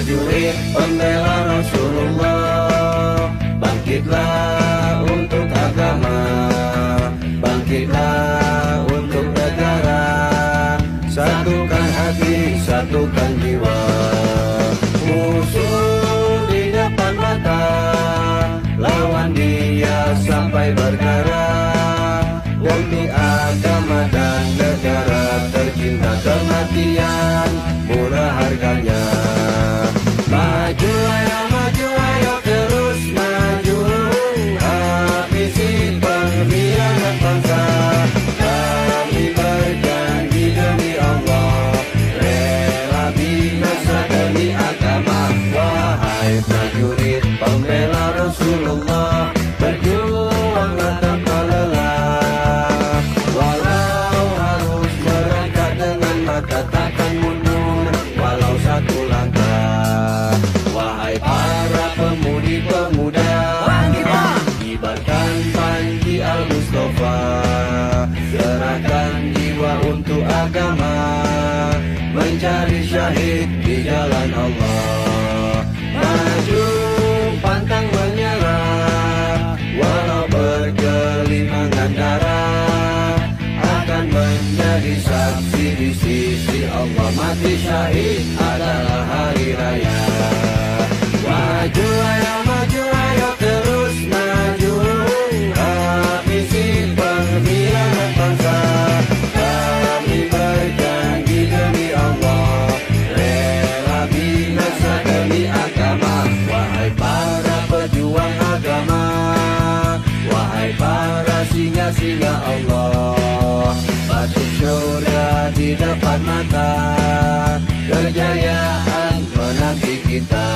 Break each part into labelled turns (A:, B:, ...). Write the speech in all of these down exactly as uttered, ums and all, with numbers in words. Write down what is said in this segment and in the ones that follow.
A: prajurit pembela Rasulullah, bangkitlah untuk agama, bangkitlah untuk negara, satukan hati, satukan jiwa. Musuh di depan mata, lawan dia sampai berkara, demi agama dan negara, tercinta kematian murah harganya. Maju ayo, maju ayo, terus maju, habisi pengkhianat bangsa. Kami berjanji demi Allah, rela binasa demi agama. Wahai prajurit pembela Rasulullah, berjuanglah tanpa lelah, walau harus merangkak dengan mata takkan mundur, walau satu langkah. Wahai para pemudi-pemuda, kibarkan panji Al-Mustafa, serahkan jiwa untuk agama, mencari syahid di jalan Allah. Maju pantang menyerah, walau bergelimangan darah, akan menjadi saksi di sisi Allah. Mati syahid adalah hari raya. Maju ayo, maju ayo, terus maju, habisi pengkhianat bangsa. Kami berjanji demi Allah, rela binasa demi agama. Wahai para pejuang agama, wahai para singa-singa Allah, batu syurga di depan mata, kejayaan menanti kita,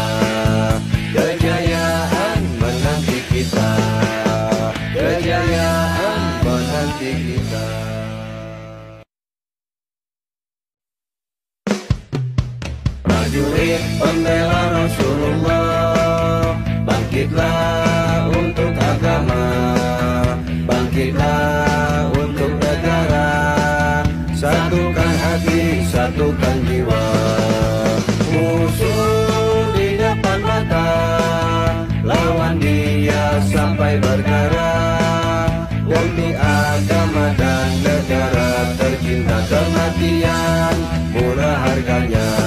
A: kejayaan menanti kita, kejayaan menanti kita. Prajurit pembela Rasulullah, bangkitlah untuk agama, bangkitlah untuk negara, satukan hati, satukan jiwa. Musuh di depan mata, lawan dia sampai berkara, demi agama dan negara, tercinta kematian murah harganya.